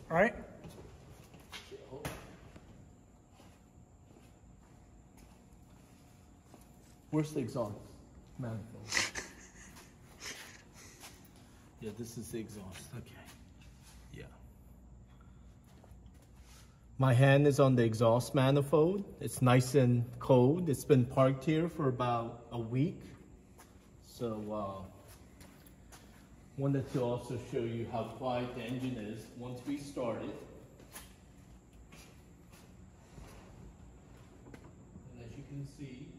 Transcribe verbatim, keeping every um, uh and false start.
All right? Where's the exhaust manifold? Yeah, this is the exhaust. Okay. Yeah. My hand is on the exhaust manifold. It's nice and cold. It's been parked here for about a week. So, uh, wanted to also show you how quiet the engine is once we start it. And as you can see,